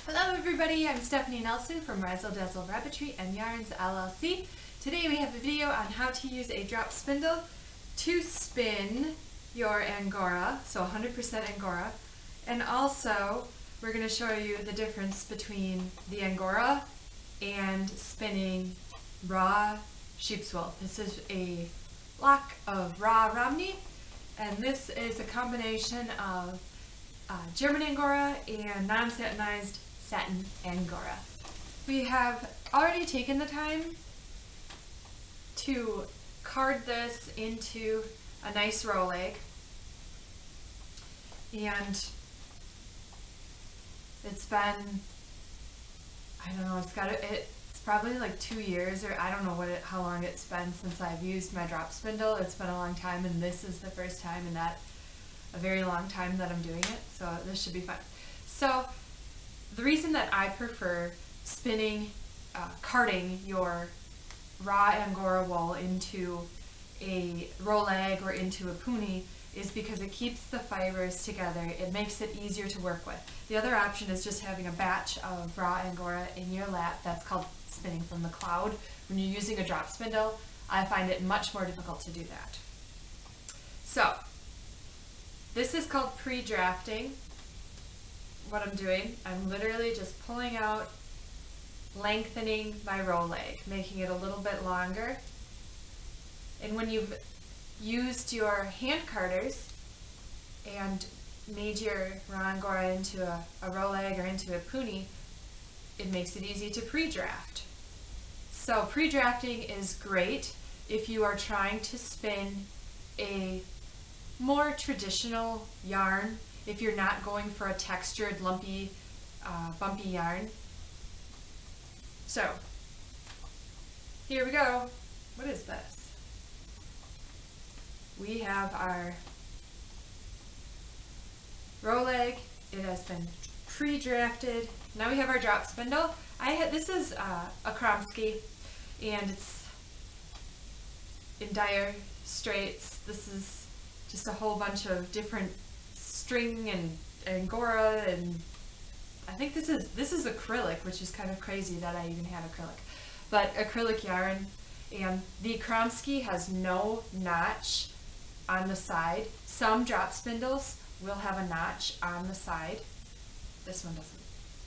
Hello everybody, I'm Stephanie Nelson from Razzle Dazzle Rabbitry and Yarns LLC. Today we have a video on how to use a drop spindle to spin your Angora, so 100% Angora, and also we're going to show you the difference between the Angora and spinning raw sheep's wool. This is a lock of raw Romney, and this is a combination of German Angora and non-satinized satin Angora. We have already taken the time to card this into a nice roll leg, and it's been, I don't know, it's probably like 2 years, or I don't know how long it's been since I've used my drop spindle. It's been a long time, and this is the first time in a very long time that I'm doing it, so this should be fun. So the reason that I prefer carding your raw Angora wool into a roll leg or into a puni is because it keeps the fibers together. It makes it easier to work with. The other option is just having a batch of raw Angora in your lap. That's called spinning from the cloud. When you're using a drop spindle, I find it much more difficult to do that. So this is called pre-drafting. What I'm doing, I'm literally just pulling out, lengthening my roll leg, making it a little bit longer. And when you've used your hand carders and made your raw Angora into a roll leg or into a puni, it makes it easy to pre-draft. So pre-drafting is great if you are trying to spin a more traditional yarn, if you're not going for a textured, lumpy, bumpy yarn. So here we go. What is this? We have our roll leg. It has been pre-drafted. Now we have our drop spindle. This is a Kromsky, and it's in dire straits. This is just a whole bunch of different string and Angora, and I think this is acrylic, which is kind of crazy that I even had acrylic, but acrylic yarn. And the Kromsky has no notch on the side. Some drop spindles will have a notch on the side. This one doesn't.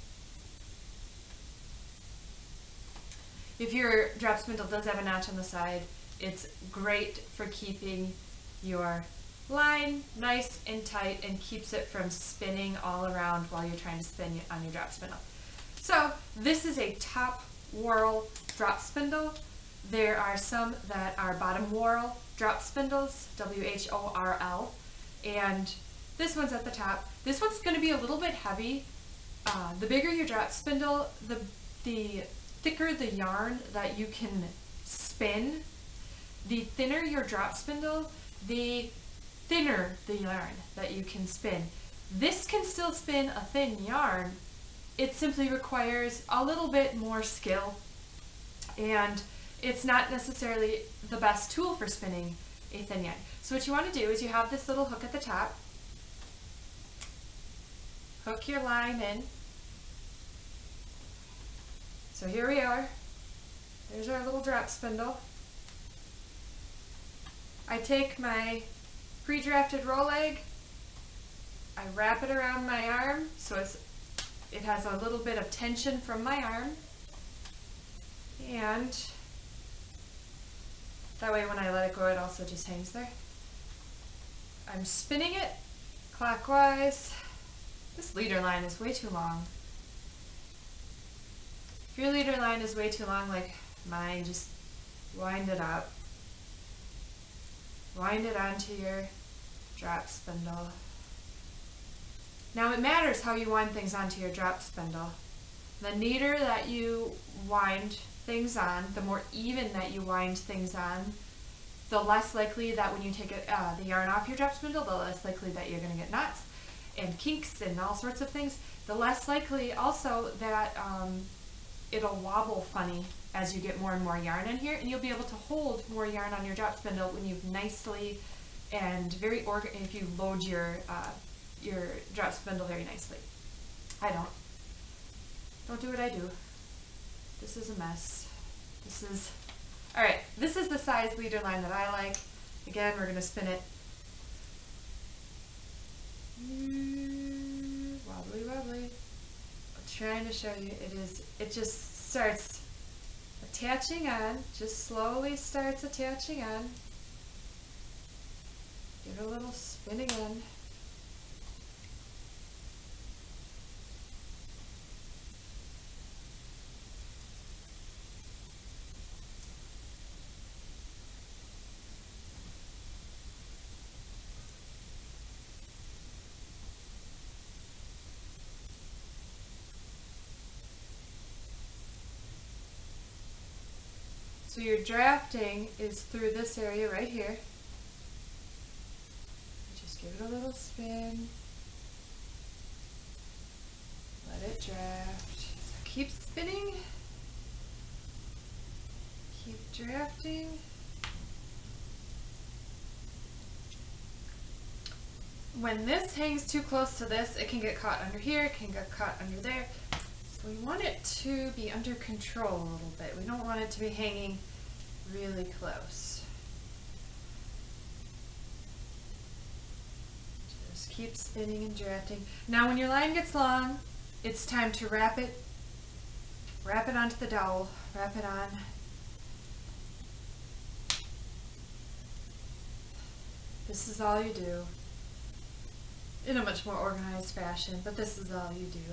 If your drop spindle does have a notch on the side, it's great for keeping your line nice and tight and keeps it from spinning all around while you're trying to spin on your drop spindle. So this is a top whorl drop spindle. There are some that are bottom whorl drop spindles, W-H-O-R-L, and this one's at the top. This one's going to be a little bit heavy. The bigger your drop spindle, the thicker the yarn that you can spin. The thinner your drop spindle, the thinner the yarn that you can spin. This can still spin a thin yarn. It simply requires a little bit more skill, and it's not necessarily the best tool for spinning a thin yarn. So what you want to do is you have this little hook at the top. Hook your line in. So here we are. There's our little drop spindle. I take my pre-drafted roll leg, I wrap it around my arm so it has a little bit of tension from my arm, and that way when I let it go it also just hangs there. I'm spinning it clockwise. This leader line is way too long. If your leader line is way too long like mine, just wind it up. Wind it onto your drop spindle. Now it matters how you wind things onto your drop spindle. The neater that you wind things on, the more even that you wind things on, the less likely that when you take the yarn off your drop spindle, the less likely that you're going to get knots and kinks and all sorts of things. The less likely also that it'll wobble funny as you get more and more yarn in here, and you'll be able to hold more yarn on your drop spindle when you've nicely and if you load your drop spindle very nicely. I don't. Don't do what I do. This is a mess. Alright, this is the size leader line that I like. Again, we're going to spin it. Wobbly, wobbly. I'm trying to show you. It just starts attaching on. Just slowly starts attaching on. Give it a little spin again. So your drafting is through this area right here. Just give it a little spin. Let it draft. So keep spinning. Keep drafting. When this hangs too close to this, it can get caught under here, it can get caught under there. So we want it to be under control a little bit. We don't want it to be hanging really close. Just keep spinning and drafting. Now when your line gets long, it's time to wrap it onto the dowel, wrap it on. This is all you do. In a much more organized fashion, but this is all you do.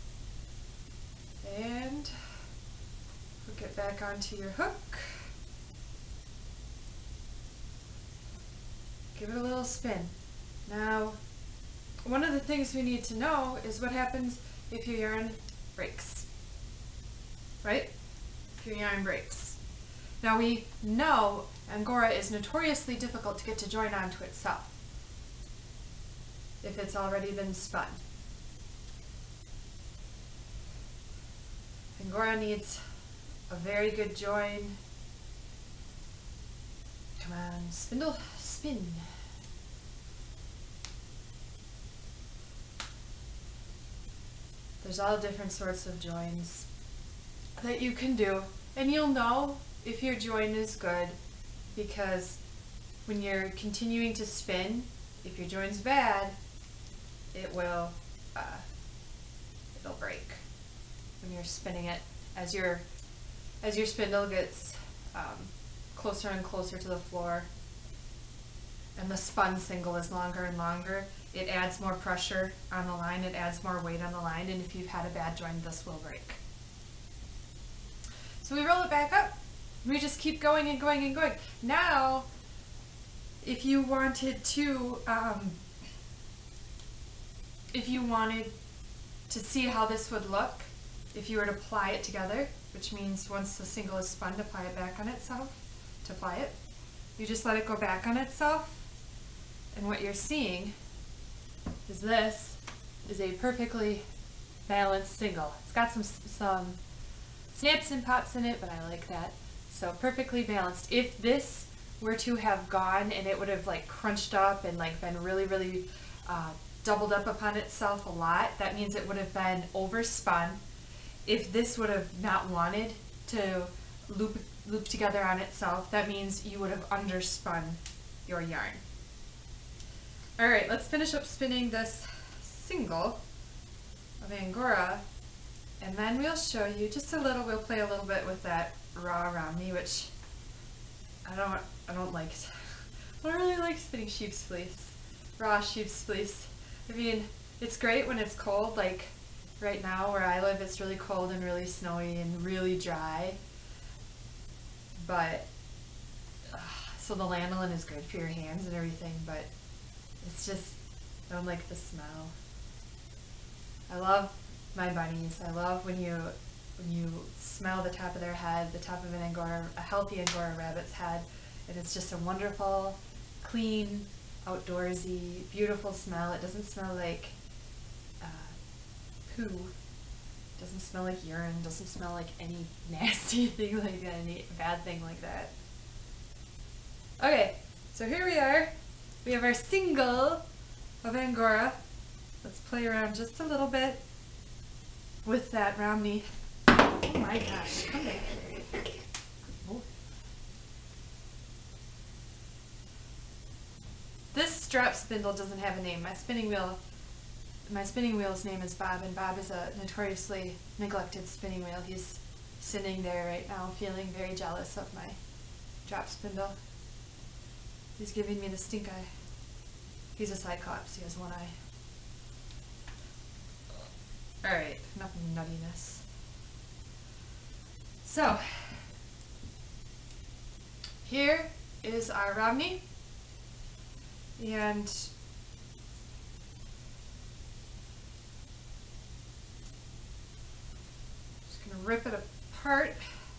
And hook it back onto your hook. Give it a little spin. Now, one of the things we need to know is what happens if your yarn breaks, right? If your yarn breaks. Now we know Angora is notoriously difficult to get to join onto itself if it's already been spun. Angora needs a very good join. Come on, spindle, spin. There's all different sorts of joins that you can do, and you'll know if your join is good because when you're continuing to spin, if your join's bad, it'll break when you're spinning it. As your spindle gets closer and closer to the floor and the spun single is longer and longer, it adds more pressure on the line, it adds more weight on the line, and if you've had a bad join, this will break. So we roll it back up, we just keep going and going and going. Now, if you wanted to see how this would look, if you were to ply it together, which means once the single is spun, to ply it back on itself, to ply it, you just let it go back on itself, and what you're seeing is this is a perfectly balanced single. It's got some snaps and pops in it, but I like that. So perfectly balanced. If this were to have gone and it would have like crunched up and like been really, really doubled up upon itself a lot, that means it would have been overspun. If this would have not wanted to loop together on itself, that means you would have underspun your yarn. All right, let's finish up spinning this single of Angora, and then we'll show you just a little, we'll play a little bit with that raw around me, which I don't like. I don't really like spinning sheep's fleece, raw sheep's fleece. I mean, it's great when it's cold, like right now where I live, it's really cold and really snowy and really dry, but so the lanolin is good for your hands and everything, but it's just, I don't like the smell. I love my bunnies. I love when you smell the top of their head, the top of an Angora, a healthy Angora rabbit's head, and it's just a wonderful, clean, outdoorsy, beautiful smell. It doesn't smell like poo. It doesn't smell like urine. It doesn't smell like any nasty thing like that, any bad thing like that. Okay, so here we are. We have our single of Angora. Let's play around just a little bit. with that Romney. Oh my gosh, come back here. Oh. This strap spindle doesn't have a name. My spinning wheel's name is Bob, and Bob is a notoriously neglected spinning wheel. He's sitting there right now feeling very jealous of my drop spindle. He's giving me the stink eye. He's a cyclops, he has one eye. Alright, enough nuttiness. So, here is our Romney, and just gonna rip it apart.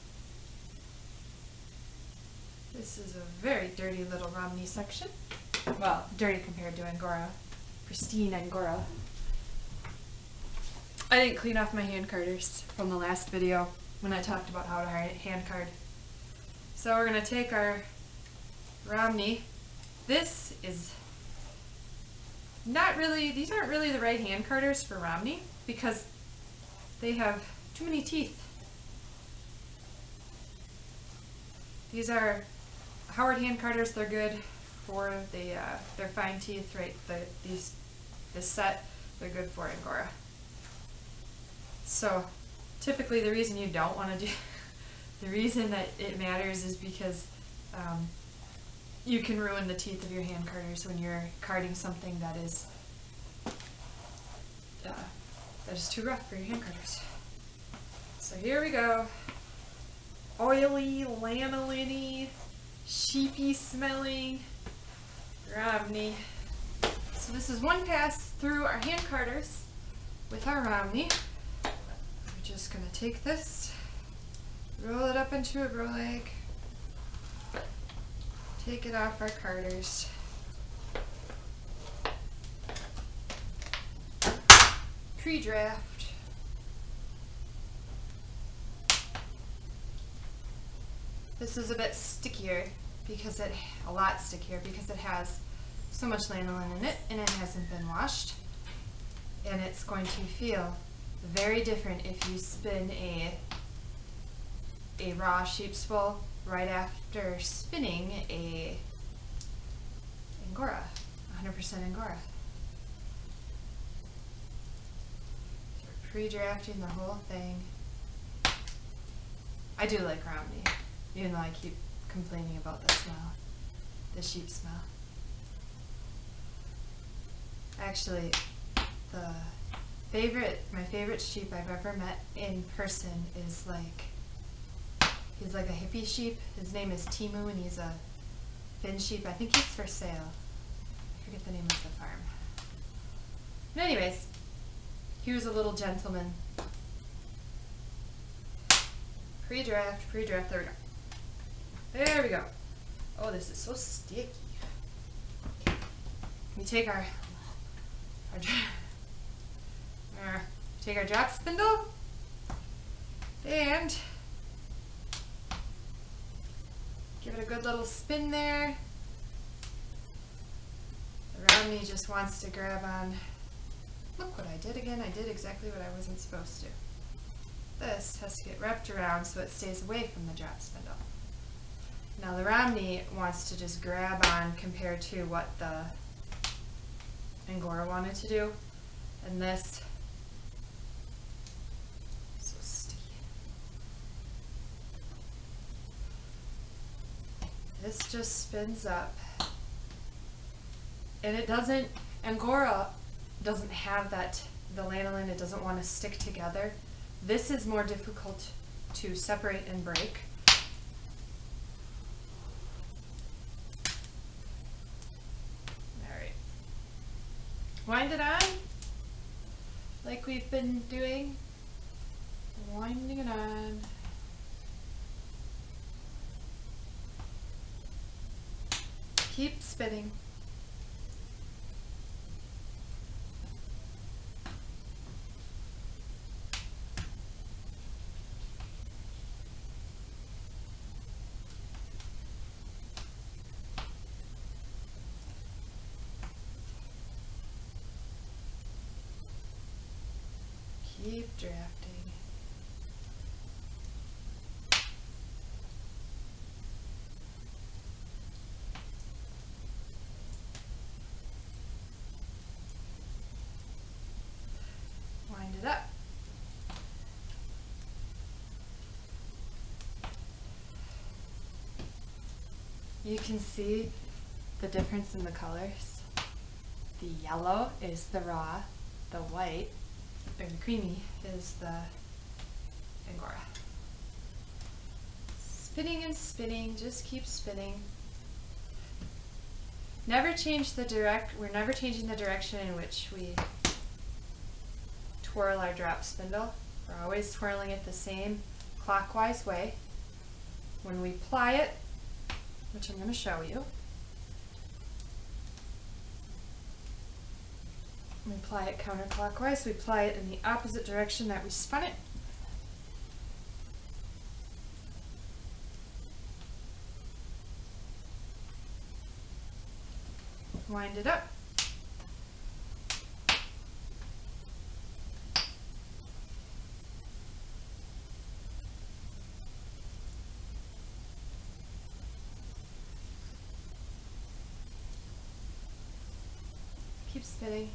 This is a very dirty little Romney section. Well, dirty compared to Angora. Pristine Angora. I didn't clean off my hand carders from the last video when I talked about how to hand card. So we're going to take our Romney. This is not really, these aren't really the right hand carders for Romney because they have too many teeth. These are Howard hand carders. They're good for their fine teeth, right? This set, they're good for Angora. So typically the reason you don't want to do, the reason that it matters is because you can ruin the teeth of your hand carders when you're carding something that is too rough for your hand carders. So here we go. Oily, lanolin-y, sheepy smelling Romney. So this is one pass through our hand carders with our Romney. We're just going to take this, roll it up into a Rolag, take it off our carders. Pre-draft. This is a bit stickier because a lot stickier because it has so much lanolin in it and it hasn't been washed. And it's going to feel very different if you spin a raw sheep's wool right after spinning a Angora, 100% Angora. So we're pre-drafting the whole thing. I do like Romney, even though I keep complaining about the smell, the sheep smell. Actually, my favorite sheep I've ever met in person is he's like a hippie sheep. His name is Timu and he's a Finn sheep. I think he's for sale. I forget the name of the farm. But anyways, he was a little gentleman. Pre-draft, there we go. There we go. Oh, this is so sticky. We take our drop spindle and give it a good little spin there. The Romney just wants to grab on. Look what I did again. I did exactly what I wasn't supposed to. This has to get wrapped around so it stays away from the drop spindle. Now the Romney wants to just grab on compared to what the Angora wanted to do. And this, so sticky. This just spins up. And it doesn't, Angora doesn't have the lanolin, it doesn't want to stick together. This is more difficult to separate and break. Alright. Wind it on, like we've been doing. Winding it on. Keep spinning. Keep drafting. Wind it up. You can see the difference in the colors. The yellow is the raw, the white, or the creamy, is the Angora. Spinning and spinning, just keep spinning. Never change the we're never changing the direction in which we twirl our drop spindle. We're always twirling it the same clockwise way. When we ply it, which I'm going to show you, we apply it counterclockwise. We apply it in the opposite direction that we spun it. Wind it up. Keep spinning.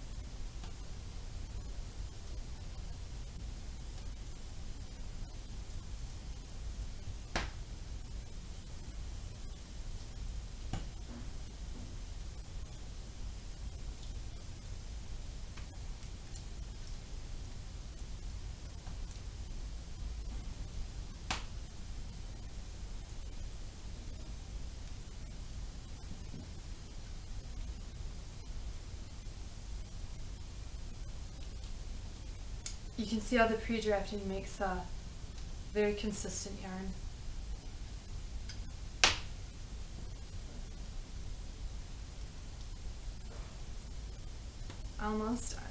You can see how the pre-drafting makes a very consistent yarn. Almost done.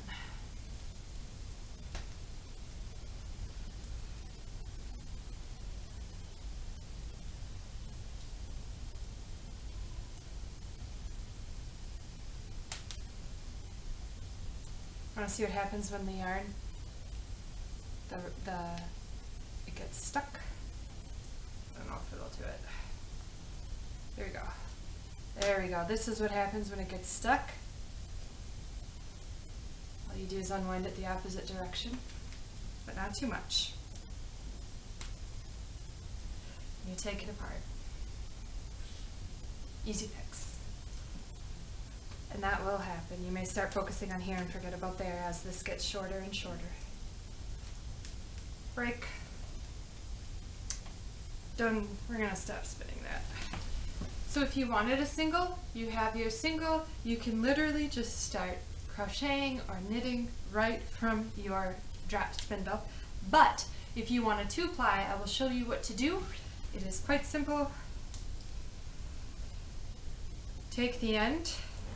Want to see what happens when the yarn it gets stuck? I don't know if it'll do it. There we go. There we go. This is what happens when it gets stuck. All you do is unwind it the opposite direction, but not too much. You take it apart. Easy fix. And that will happen. You may start focusing on here and forget about there as this gets shorter and shorter. Break. Done. We're going to stop spinning that. So if you wanted a single, you have your single. You can literally just start crocheting or knitting right from your drop spindle. But if you want a 2-ply, I will show you what to do. It is quite simple. Take the end.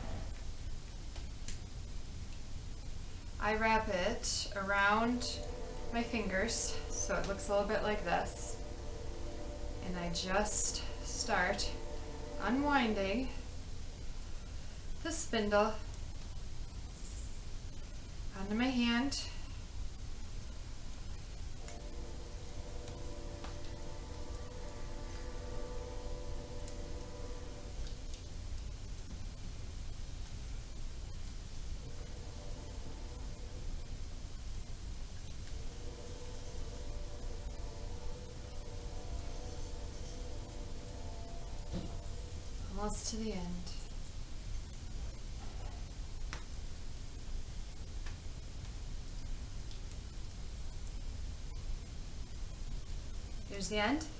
I wrap it around my fingers so it looks a little bit like this, and I just start unwinding the spindle onto my hand. Almost to the end. Here's the end.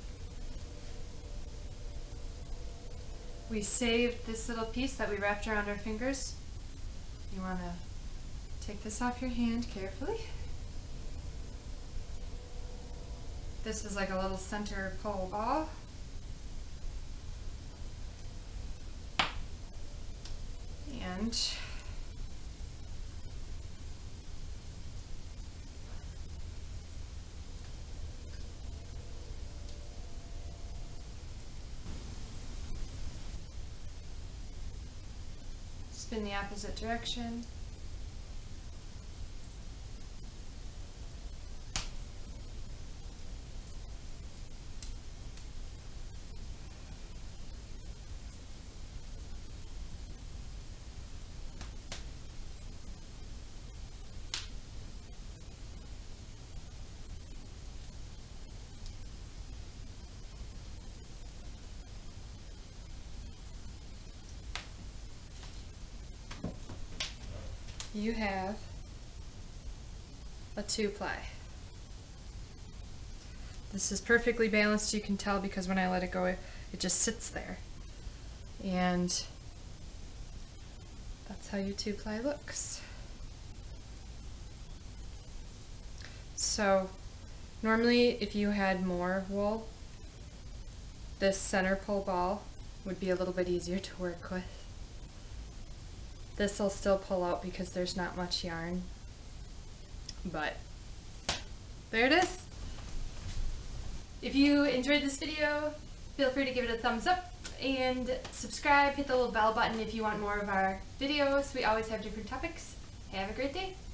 We saved this little piece that we wrapped around our fingers. You want to take this off your hand carefully. This is like a little center pole ball. And spin the opposite direction. you have a 2-ply. This is perfectly balanced, you can tell, because when I let it go, it just sits there. And that's how your 2-ply looks. So normally if you had more wool, this center pull ball would be a little bit easier to work with. This will still pull out because there's not much yarn, but there it is. If you enjoyed this video, feel free to give it a thumbs up and subscribe, hit the little bell button if you want more of our videos. We always have different topics. Have a great day.